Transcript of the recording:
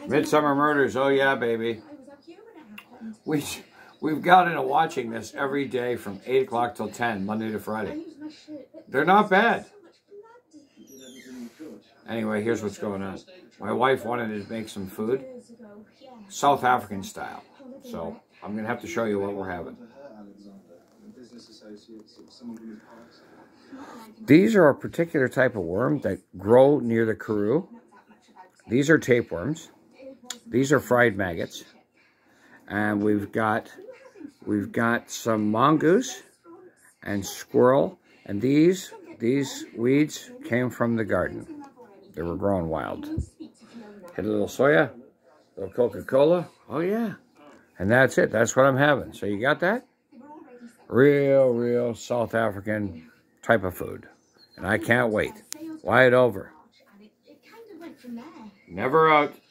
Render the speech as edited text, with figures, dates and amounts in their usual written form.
Midsummer Murders. Oh yeah, baby. We've got into watching this every day from 8 o'clock till 10, Monday to Friday. They're not bad. Anyway, here's what's going on. My wife wanted to make some food, South African style. So I'm going to have to show you what we're having. These are a particular type of worm that grow near the Karoo. These are tapeworms. These are fried maggots. And we've got some mongoose and squirrel. And these weeds came from the garden. They were grown wild. Hit a little soya, a little Coca-Cola. Oh yeah. And that's it. That's what I'm having. So you got that? Real South African type of food. And I can't wait. Why it over? Never out.